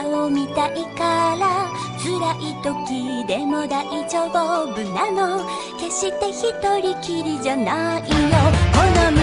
顔見たいから辛い時でも大丈夫なの決して一人きりじゃないよこの